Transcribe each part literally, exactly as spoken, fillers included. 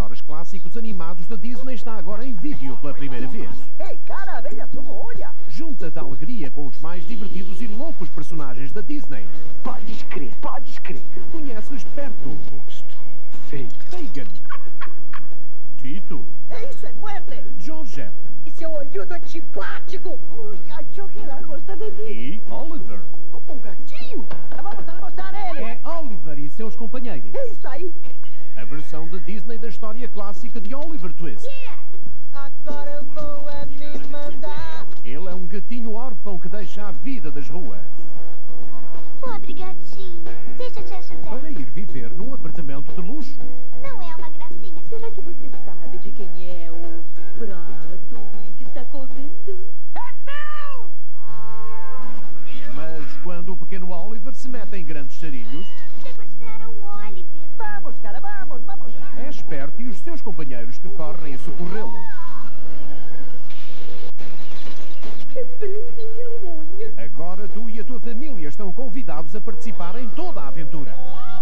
maiores clássicos animados da Disney está agora em vídeo pela primeira vez. Ei, cara, veja só, olha! Junta-te à alegria com os mais divertidos e loucos personagens da Disney. Podes crer, podes crer. Conhece o Esperto, Monstro, feio. Fagin, Tito, É isso, é muerte! Joseph E seu olhudo antipático! Ui, achou que ela gosta de mim. e Oliver. Como um gatinho. Vamos almoçar ele. É Oliver e seus companheiros. É isso aí. A versão da Disney da história clássica de Oliver Twist. Agora eu vou a me mandar. Ele é um gatinho órfão que deixa a vida das ruas Pobre gatinho. Deixa eu te ajudar. para ir viver num apartamento de luxo. Não é uma gracinha. Será que você sabe de quem é o prato e que está comendo? Mas quando o pequeno Oliver se mete em grandes sarilhos, Sequestraram o Oliver. Vamos, cara, vamos, vamos. é esperto e os seus companheiros que correm a socorrê-lo. Quebrei minha unha. Agora tu e a tua família estão convidados a participar em toda a aventura.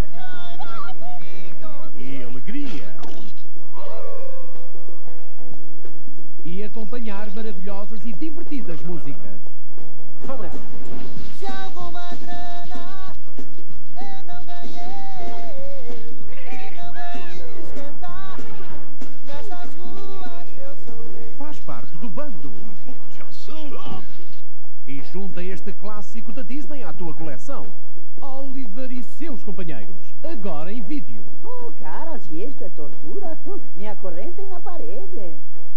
E alegria. E acompanhar maravilhosas e divertidas músicas. Vamos nessa. Se alguma grana eu não ganhei, eu não vou esquentar. Nessas ruas eu sou rei. Faz parte do bando. E junta este clássico da Disney à tua coleção. Oliver e seus companheiros. Agora em vídeo. Oh, cara, se isto é tortura, minha corrente na parede.